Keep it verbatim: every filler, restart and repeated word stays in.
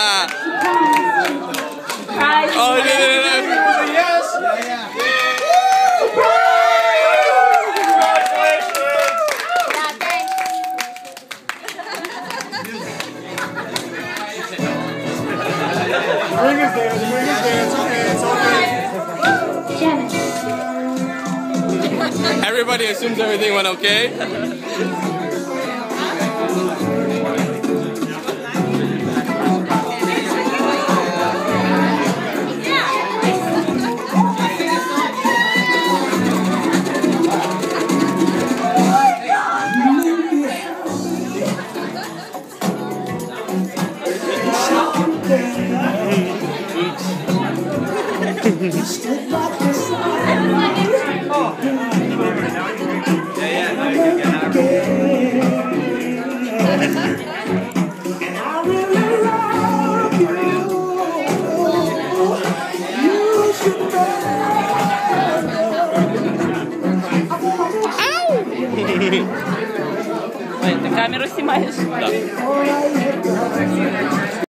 Oh, no, no, no. Yes. The ring is there, the ring is there, it's okay, it's okay. Everybody assumes everything went okay. Ой, ты камеру снимаешь? Да.